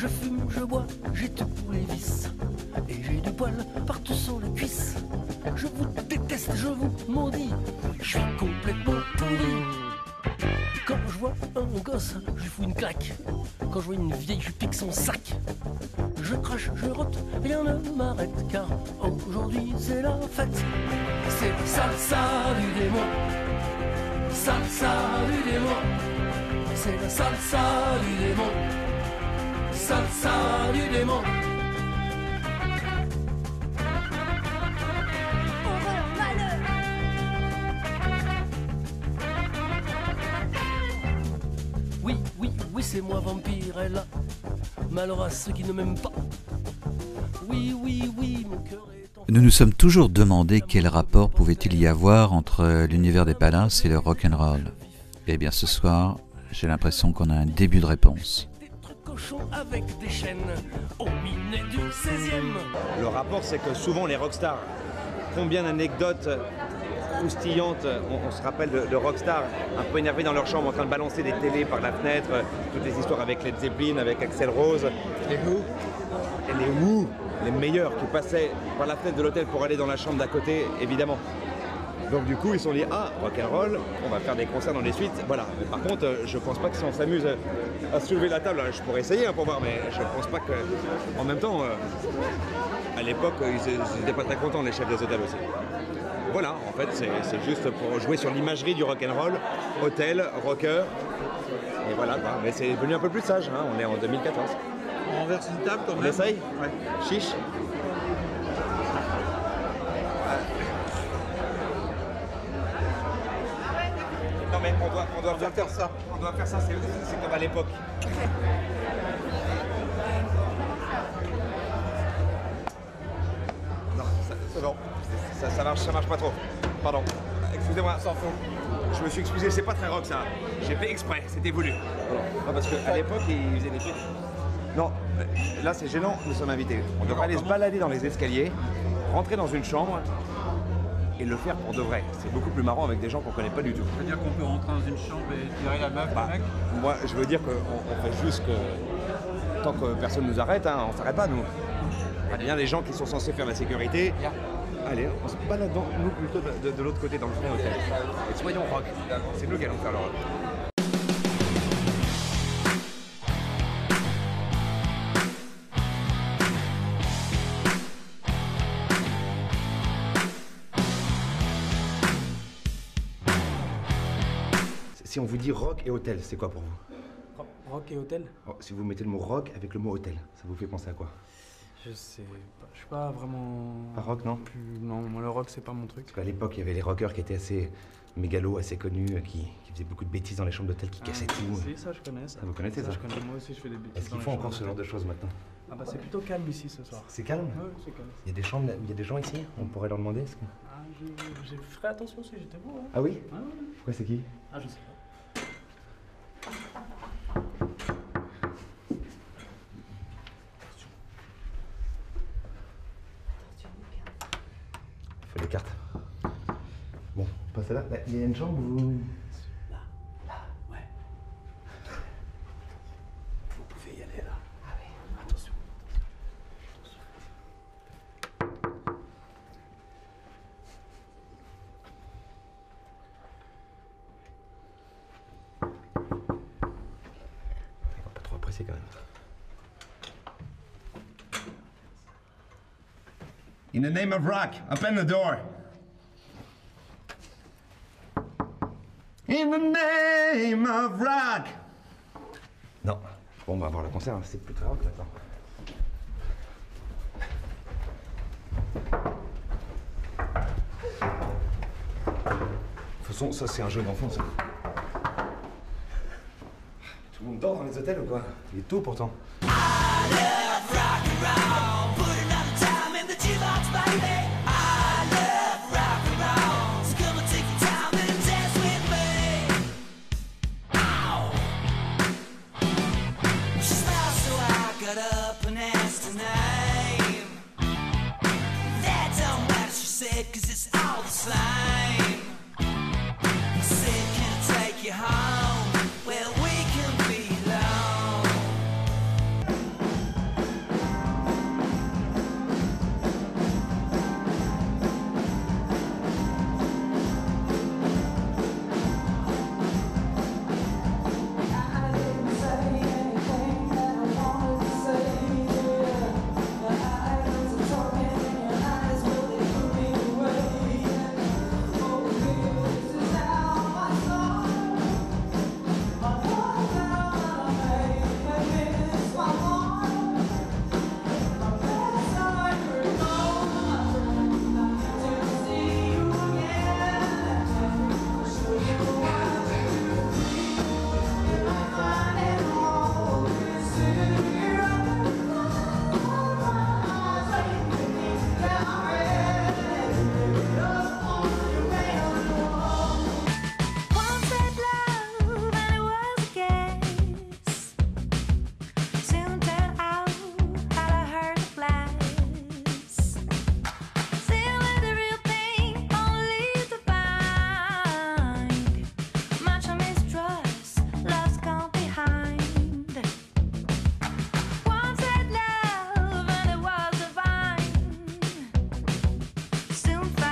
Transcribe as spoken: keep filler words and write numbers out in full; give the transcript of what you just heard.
Je fume, je bois, j'ai tout pour les vices. Et j'ai du poil partout sur les cuisses. Je vous déteste, je vous maudis. Je suis complètement pourri. Quand je vois un gosse, je lui fous une claque. Quand je vois une vieille, je pique son sac. Je crache, je rote, rien ne m'arrête. Car aujourd'hui c'est la fête. C'est la salsa du démon. Salsa du démon. C'est la salsa du démon. Salsa du démon. Oui, oui, oui, c'est moi Vampirella. Malheur à ceux qui ne m'aiment pas. Oui, oui, oui, mon cœur est en... Nous nous sommes toujours demandé quel rapport pouvait-il y avoir entre l'univers des Palaces et le rock'n'roll. Eh bien ce soir, j'ai l'impression qu'on a un début de réponse. Avec des chaînes au milieu du seizième. Le rapport, c'est que souvent les rockstars, combien d'anecdotes croustillantes, on, on se rappelle de, de rockstars un peu énervés dans leur chambre en train de balancer des télés par la fenêtre, toutes les histoires avec Led Zeppelin, avec Axl Rose. Les Who Et les Who, les meilleurs qui passaient par la fenêtre de l'hôtel pour aller dans la chambre d'à côté, évidemment. Donc du coup, ils se sont dit, ah, rock'n'roll, on va faire des concerts dans les suites. Voilà. Mais par contre, je pense pas que si on s'amuse à soulever la table, je pourrais essayer hein, pour voir, mais je pense pas que... En même temps, euh, à l'époque, ils n'étaient pas très contents, les chefs des hôtels aussi. Voilà, en fait, c'est juste pour jouer sur l'imagerie du rock'n'roll, hôtel, rocker, et voilà, quoi. Mais c'est devenu un peu plus sage, hein. On est en deux mille quatorze. On renverse une table quand même. On essaye? Ouais. Chiche. Non mais on doit, on doit On faire, va faire ça. On doit faire ça, c'est comme à l'époque. Non, c'est bon. Ça, ça, marche, ça marche pas trop. Pardon. Excusez-moi. S'en fout. Je me suis excusé, c'est pas très rock ça. J'ai fait exprès, c'était voulu. Non, parce qu'à l'époque, ils faisaient des trucs. Non, là c'est gênant, nous sommes invités. On devrait aller se balader dans les escaliers, rentrer dans une chambre et le faire pour de vrai. C'est beaucoup plus marrant avec des gens qu'on connaît pas du tout. C'est-à-dire qu'on peut rentrer dans une chambre et tirer la meuf, bah, le mec? Moi, je veux dire qu'on on fait juste que tant que personne nous arrête, hein, on s'arrête pas nous. Il y a des gens qui sont censés faire la sécurité. Allez, on se balade dans, nous plutôt de, de, de l'autre côté dans le vrai hôtel. Et soyons rock. C'est nous qui allons faire le rock. Si on vous dit rock et hôtel, c'est quoi pour vous? Rock et hôtel? Oh, si vous mettez le mot rock avec le mot hôtel, ça vous fait penser à quoi? Je sais pas, je suis pas vraiment... Pas rock, non? Plus... Non, moi le rock c'est pas mon truc. Parce qu'à l'époque, il y avait les rockers qui étaient assez mégalos, assez connus, qui, qui faisaient beaucoup de bêtises dans les chambres d'hôtel, qui Ah, cassaient tout. Si, ça je connais ça. Ah, vous connaissez ça? Je connais, moi aussi je fais des bêtises. Est-ce qu'ils dans font les encore chambres ce genre de d'hôtel. choses maintenant? Ah bah c'est plutôt calme ici ce soir. C'est calme? Ouais, c'est calme. Il y a des chambres, il y a des gens ici? On pourrait leur demander est-ce que... Ah, je, j'ai fait attention si j'étais beau. Hein. Ah oui? Ah, ouais. Pourquoi c'est qui? Ah, je sais pas. Il faut les cartes. Bon, passez là. Il y a une chambre où vous... Là, là, ouais. Vous pouvez y aller là. Ah oui, attention. On va pas trop apprécier quand même. In the name of rock, open the door. In the name of rock. Non. Bon, on va voir le concert, hein. C'est plus très rock maintenant. De toute façon, ça c'est un jeu d'enfant, ça. Tout le monde dort dans les hôtels ou quoi? Il est tôt pourtant. Cause it's all the same. Said, can I take you home?